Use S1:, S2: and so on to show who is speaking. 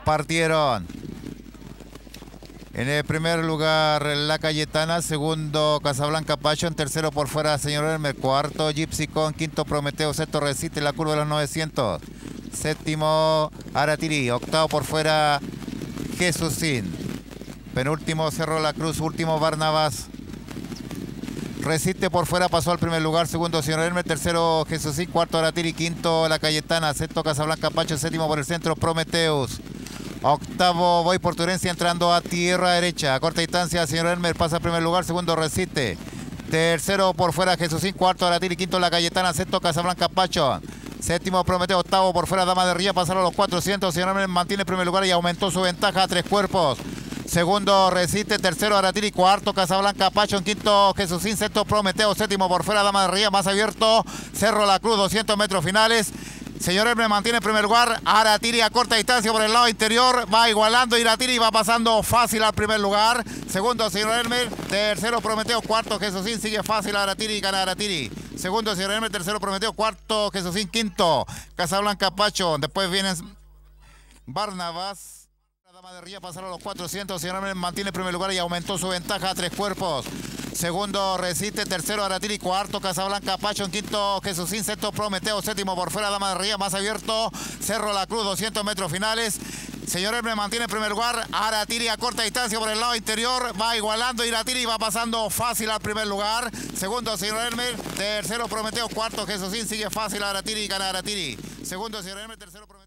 S1: partieron. En el primer lugar, La Cayetana. Segundo, Casablanca Passion. Tercero por fuera, Señor Elmer. Cuarto, Gypsy Con. Quinto, Prometeo. Sexto, Resiste, la curva de los 900. Séptimo, Aratiri. Octavo por fuera, Jesucín. Penúltimo, Cerro La Cruz. Último, Barnabás. Resiste por fuera, pasó al primer lugar. Segundo, Señor Elmer. Tercero, Jesucín. Cuarto, Aratiri. Quinto, La Cayetana. Sexto, Casablanca Pacho. Séptimo por el centro, Prometeus. Octavo, Voy por tu herencia, entrando a tierra derecha. A corta distancia, Señor Elmer pasa al primer lugar. Segundo, Resiste. Tercero, por fuera, Jesucín. Cuarto, Aratiri. Quinto, La Cayetana. Sexto, Casablanca Pacho. Séptimo, Prometeo. Octavo, por fuera, Dama de Ría. Pasaron los 400. Señor Elmer mantiene el primer lugar y aumentó su ventaja a 3 cuerpos. Segundo, Resiste. Tercero, Aratiri. Cuarto, Casablanca Pacho. En quinto, Jesucín. Sexto, Prometeo. Séptimo, por fuera, Dama de Ría. Más abierto, Cerro La Cruz. 200 metros finales. Señor Elmer mantiene el primer lugar. Aratiri a corta distancia por el lado interior. Va igualando Aratiri y va pasando fácil al primer lugar. Segundo, Señor Elmer. Tercero, Prometeo. Cuarto, Jesucín. Sigue fácil Aratiri y gana Aratiri. Segundo, Señor Elmer. Tercero, Prometeo. Cuarto, Jesucín. Quinto, Casablanca Pacho. Después vienen Barnabás. Dama de Ría pasaron los 400. Señor Elmer mantiene el primer lugar y aumentó su ventaja a 3 cuerpos. Segundo, Resiste. Tercero, Aratiri. Cuarto, Casablanca Pacho. En quinto, Jesucín. Sexto, Prometeo. Séptimo, por fuera, Dama de Ría. Más abierto, Cerro La Cruz. 200 metros finales. Señor Elmer mantiene el primer lugar. Aratiri a corta distancia por el lado interior. Va igualando Aratiri y va pasando fácil al primer lugar. Segundo, Señor Elmer. Tercero, Prometeo. Cuarto, Jesucín. Sigue fácil Aratiri y gana Aratiri. Segundo, Señor Elmer. Tercero, Prometeo.